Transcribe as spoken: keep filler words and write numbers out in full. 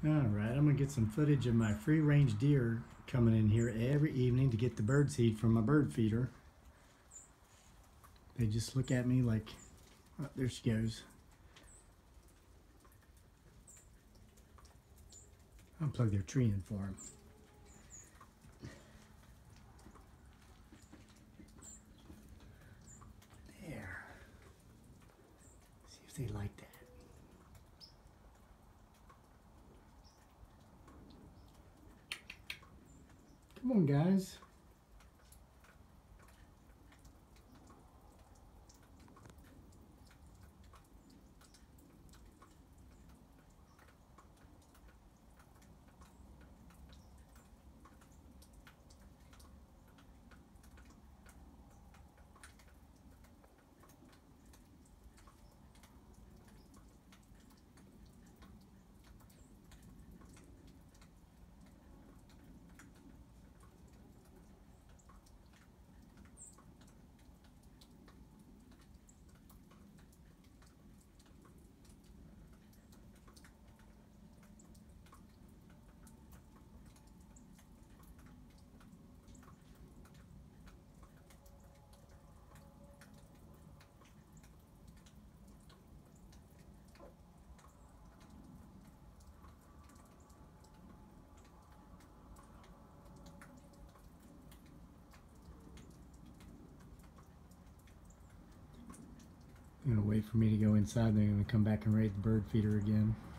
Alright, I'm going to get some footage of my free-range deer coming in here every evening to get the bird seed from my bird feeder. They just look at me like, oh, there she goes. I'll plug their tree in for them. There. See if they like that. Come on, guys. They're gonna wait for me to go inside. They're gonna come back and raid the bird feeder again.